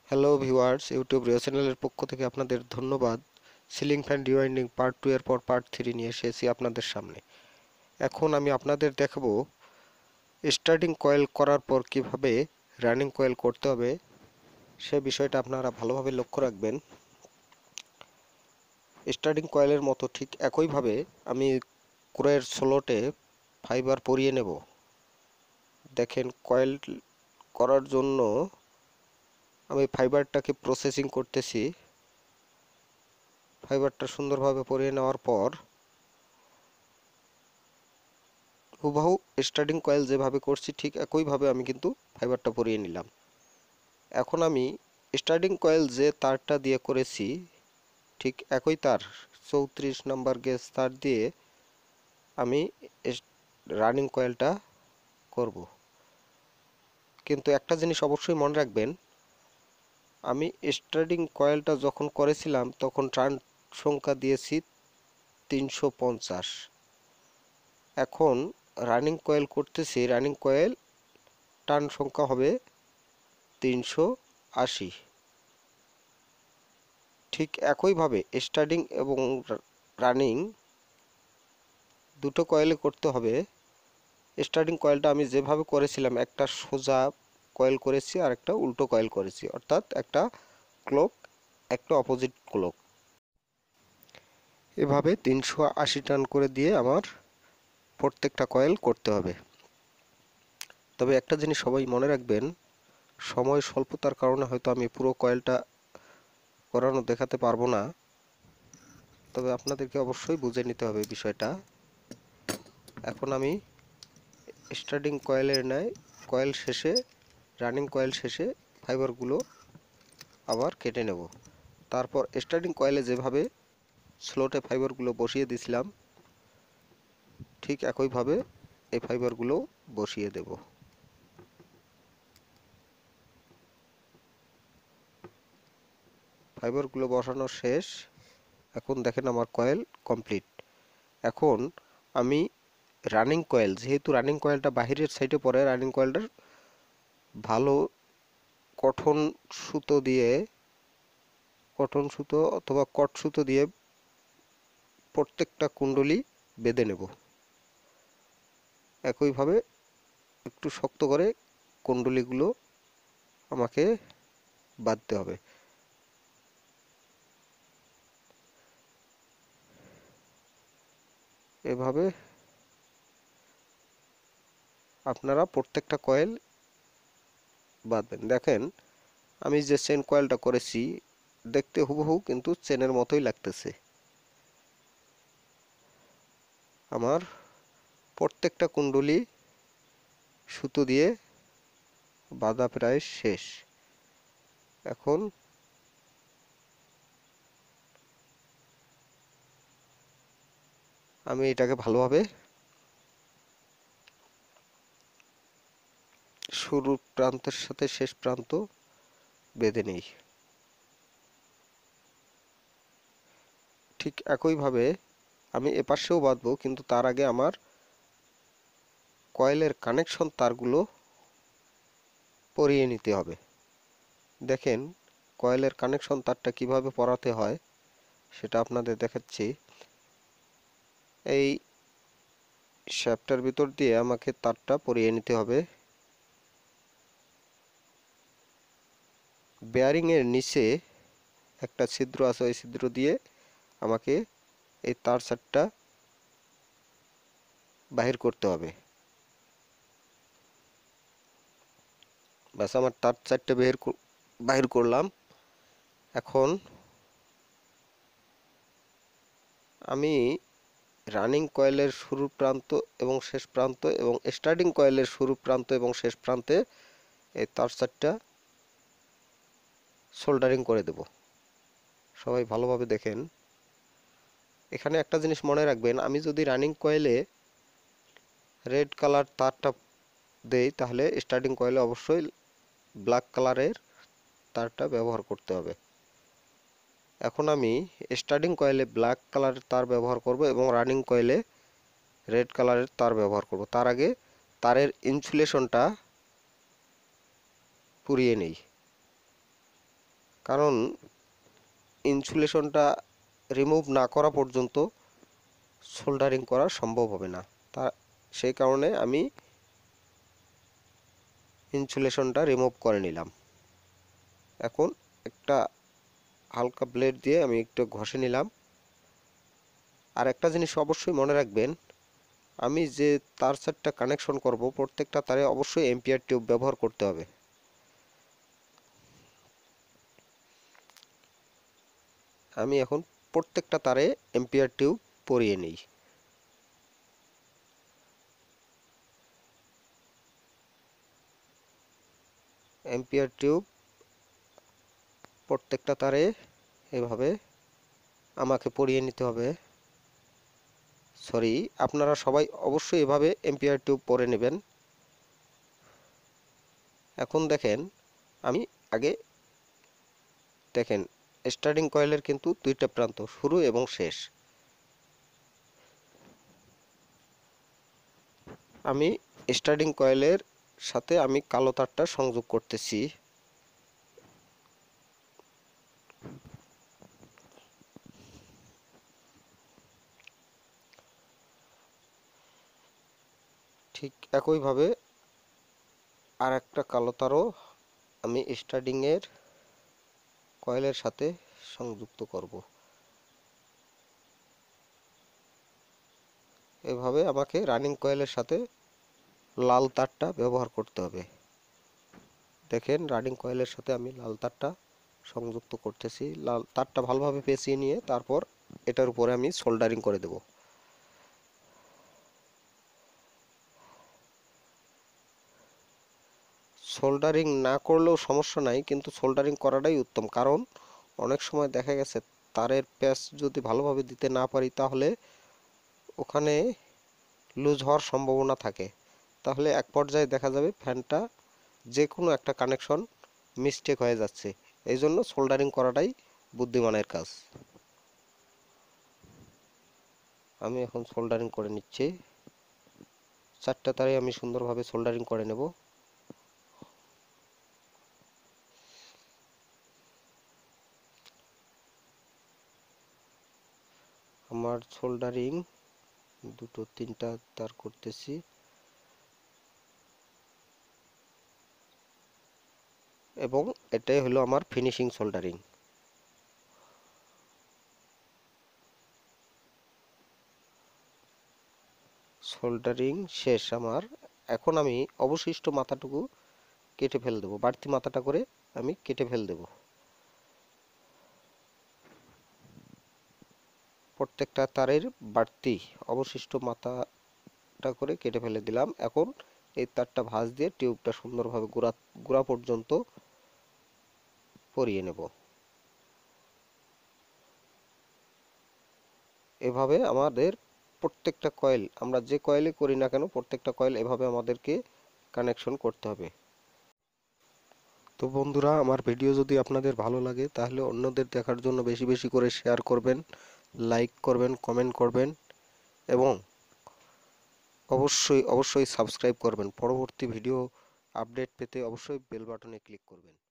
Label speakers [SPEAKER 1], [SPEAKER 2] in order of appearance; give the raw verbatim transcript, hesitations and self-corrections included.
[SPEAKER 1] Hello viewers, YouTube Rio চ্যানেলের পক্ষ থেকে আপনাদের ধন্যবাদ। Ceiling fan rewinding part two এর পর পার্ট থ্রি নিয়ে এসেছি আপনাদের সামনে। এখন আমি আপনাদের দেখাবো স্টার্টিং কয়েল করার পর কিভাবে রানিং কয়েল করতে হবে, সে বিষয়টা আপনারা ভালোভাবে লক্ষ্য রাখবেন। স্টার্টিং কয়েলের মতো ঠিক একইভাবে আমি কোরের স্লটে ফাইবার পরিয়ে নেব। দেখেন, কয়েল করার জন্য আমি ফাইবারটাকে প্রসেসিং করতেছি। ফাইবারটা সুন্দরভাবে পরিয়ে নেওয়ার পর হুবহু স্টার্টিং কয়েল যেভাবে করছি ঠিক একইভাবে আমি কিন্তু ফাইবারটা পরিয়ে নিলাম। এখন আমি স্টার্টিং কয়েল যে তারটা দিয়ে করেছি ঠিক একই তার চৌত্রিশ নাম্বার গেজ তার দিয়ে আমি রানিং কয়েলটা করব। কিন্তু একটা জিনিস অবশ্যই মনে রাখবেন, আমি স্টার্টিং কয়েলটা যখন করেছিলাম তখন টার্ন সংখ্যা দিয়েছি তিনশো পঞ্চাশ। এখন রানিং কয়েল করতেছি, রানিং কয়েল টার্ন সংখ্যা হবে তিনশো আশি। ঠিক একইভাবে স্টার্টিং এবং রানিং দুটো কয়েলে করতে হবে। স্টার্টিং কয়েলটা আমি যেভাবে করেছিলাম, একটা সোজা কয়েল করেছি আর একটা উল্টো কয়েল করেছি, অর্থাৎ একটা ক্লক একটা অপোজিট ক্লক। এভাবে তিনশো আশি টার্ন করে দিয়ে আমার প্রত্যেকটা কয়েল করতে হবে। তবে একটা জিনিস সবাই মনে রাখবেন, সময় স্বল্পতার কারণে হয়তো আমি পুরো কয়েলটা করানো দেখাতে পারবো না, তবে আপনাদেরকে অবশ্যই বুঝে নিতে হবে বিষয়টা। এখন আমি স্টার্টিং কয়েলের ন্যায় কয়েল শেষে রানিং কয়েল শেষে ফাইবারগুলো আবার কেটে নেব। তারপর স্টার্টিং কয়েলে যেভাবে স্লটে ফাইবারগুলো বসিয়ে দিয়েছিলাম ঠিক একইভাবে এই ফাইবারগুলো বসিয়ে দেব। ফাইবারগুলো বসানো শেষ। এখন দেখেন আমার কয়েল কমপ্লিট। এখন আমি রানিং কয়েল, যেহেতু রানিং কয়েলটা বাহিরের সাইডে পড়ে, রানিং কয়েলটার ভালো কটন সুতো দিয়ে কটন সুতো অথবা কট সুতো দিয়ে প্রত্যেকটা কুণ্ডলি বেঁধে নেব। একইভাবে একটু শক্ত করে কুণ্ডলিগুলো আমাকে বাঁধতে হবে। এভাবে আপনারা প্রত্যেকটা কয়েল বাঁধবেন। দেখেন, আমি যে চেন কয়েলটা করেছি দেখতে হুবহু কিন্তু চেনের মতোই লাগতেছে। আমার প্রত্যেকটা কুণ্ডলি সুতো দিয়ে বাঁধা প্রায় শেষ। এখন আমি এটাকে ভালোভাবে শুরু প্রান্তের সাথে শেষ প্রান্ত বেঁধে নেই। ঠিক একইভাবে আমি এপাশেও বাঁধবো, কিন্তু তার আগে আমার কয়েলের কানেকশন তারগুলো পরিয়ে নিতে হবে। দেখেন, কয়েলের কানেকশন তারটা কিভাবে পরাতে হয় সেটা আপনাদের দেখাচ্ছি। এই শ্যাফটার ভিতর দিয়ে আমাকে তারটা পরিয়ে নিতে হবে। বেয়ারিং এর নিচে একটা ছিদ্র আছে, ওই ছিদ্র দিয়ে আমাকে এই তার চারটা বাহির করতে হবে। ব্যাস, আমার তার চারটে বের বাহির করলাম। এখন আমি রানিং কয়েলের শুরু প্রান্ত এবং শেষ প্রান্ত এবং স্টার্টিং কয়েলের শুরু প্রান্ত এবং শেষ প্রান্তে এই তার চারটা সোল্ডারিং করে দেব। সবাই ভালোভাবে দেখেন। এখানে একটা জিনিস মনে রাখবেন, আমি যদি রানিং কয়েলে রেড কালার তারটা দেই তাহলে স্টার্টিং কয়েলে অবশ্যই ব্ল্যাক কালারের তারটা ব্যবহার করতে হবে। এখন আমি স্টার্টিং কয়েলে ব্ল্যাক কালারের তার ব্যবহার করব এবং রানিং কয়েলে রেড কালারের তার ব্যবহার করব। তার আগে তারের ইনসুলেশনটা পুড়িয়ে নেই। কারণ ইনসুলেশনটা রিমুভ না করা পর্যন্ত সোল্ডারিং করা সম্ভব হবে না। তা সেই কারণে আমি ইনসুলেশনটা রিমুভ করে নিলাম। এখন একটা হালকা ব্লেড দিয়ে আমি একটু ঘষে নিলাম। আর একটা জিনিস অবশ্যই মনে রাখবেন, আমি যে তার সেটটা কানেকশন করব প্রত্যেকটা তারে অবশ্যই এম্পিয়ার টিউব ব্যবহার করতে হবে। আমি এখন প্রত্যেকটা তারে এম্পিয়ার টিউব পরিয়ে নিই। এম্পিয়ার টিউব প্রত্যেকটা তারে এভাবে আমাকে পরিয়ে নিতে হবে। সরি, আপনারা সবাই অবশ্যই এভাবে এম্পিয়ার টিউব পরে নেবেন। এখন দেখেন, আমি আগে দেখেন স্টার্টিং কয়েলের কিন্তু দুইটা প্রান্ত, শুরু এবং শেষ। আমি স্টার্টিং কয়েলের সাথে আমি কালো তারটা সংযোগ করতেছি। ঠিক একইভাবে আর একটা কালো তারও আমি স্টার্টিংয়ের কয়েলের সাথে সংযুক্ত করব। এভাবে আমাকে রানিং কয়েলের সাথে লাল তারটা ব্যবহার করতে হবে। দেখেন রানিং কয়েলের সাথে আমি লাল তারটা সংযুক্ত করতেছি। লাল তারটা ভালোভাবে পেঁচিয়ে নিয়ে তারপর এটার উপরে আমি সোল্ডারিং করে দেব। সোল্ডারিং না করলেও সমস্যা নাই, কিন্তু সোল্ডারিং করাটাই উত্তম। কারণ অনেক সময় দেখা গেছে তারের প্যাচ যদি ভালোভাবে দিতে না পারি তাহলে ওখানে লুজ হওয়ার সম্ভাবনা থাকে। তাহলে এক পর্যায়ে দেখা যাবে ফ্যানটা যে কোনো একটা কানেকশন মিস্টেক হয়ে যাচ্ছে। এই জন্য সোল্ডারিং করাটাই বুদ্ধিমানের কাজ। আমি এখন সোল্ডারিং করে নিচ্ছি। চারটা তারে আমি সুন্দরভাবে সোল্ডারিং করে নেব। আমার সোল্ডারিং দুটো তিনটা তার করতেছি। এবং এটাই হলো আমার ফিনিশিং সোল্ডারিং। সোল্ডারিং শেষ আমার। এখন আমি অবশিষ্ট মাথাটুকু কেটে ফেল দেবো, বাড়তি মাথাটা করে আমি কেটে ফেল দেবো। প্রত্যেকটা তারের বাড়তি অবশিষ্ট মাথাটা করে কেটে ফেলে দিলাম। এখন এই তারটা ভাঁজ দিয়ে টিউবটা সুন্দরভাবে গোড়া গোড়া পর্যন্ত পরিয়ে নেব। এভাবে আমাদের প্রত্যেকটা কয়েল, আমরা যে কয়েলে করি না কেন প্রত্যেকটা কয়েল এভাবে আমাদেরকে কানেকশন করতে হবে। তো বন্ধুরা, আমার ভিডিও যদি আপনাদের ভালো লাগে তাহলে অন্যদের দেখার জন্য বেশি বেশি করে শেয়ার করবেন, লাইক করবেন, কমেন্ট করবেন এবং অবশ্যই অবশ্যই সাবস্ক্রাইব করবেন। পরবর্তী ভিডিও আপডেট পেতে অবশ্যই বেল বাটনে ক্লিক করবেন।